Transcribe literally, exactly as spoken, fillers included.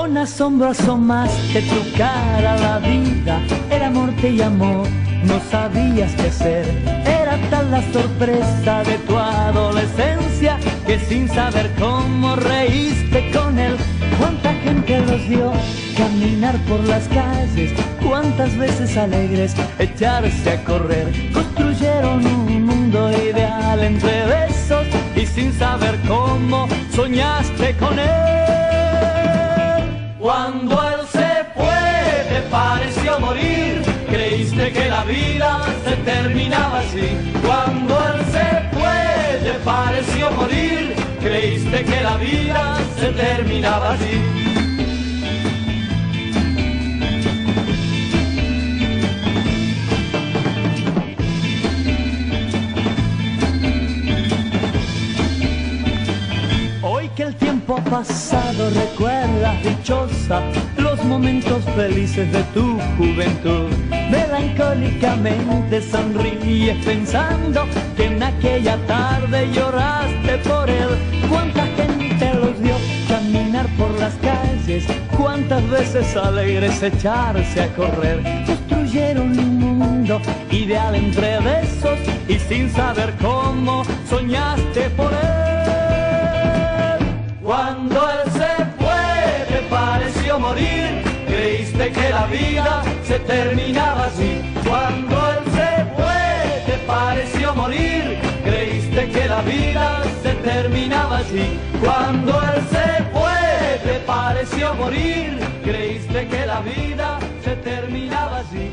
Con asombro asomaste tu cara a la vida, el amor te llamó, no sabías qué hacer. Era tal la sorpresa de tu adolescencia que sin saber cómo reíste con él. Cuánta gente los vio caminar por las calles, cuántas veces alegres echarse a correr. Construyeron un mundo ideal entre besos y sin saber cómo soñaste con él. Cuando él se fue te pareció morir, creíste que la vida se terminaba así. Cuando él se fue te pareció morir, creíste que la vida se terminaba así. Hoy que el tiempo ha pasado recuerdas dichosa los momentos felices de tu juventud. Melancólicamente sonríes pensando que en aquella tarde lloraste por él. Cuánta gente los vio caminar por las calles, cuántas veces alegres echarse a correr. Construyeron un mundo ideal entre besos y sin saber cómo soñaste por él. Cuando él se fue te pareció morir, creíste que la vida se terminaba así. Cuando él se fue te pareció morir, creíste que la vida se terminaba así. Cuando él se fue te pareció morir, creíste que la vida se terminaba así.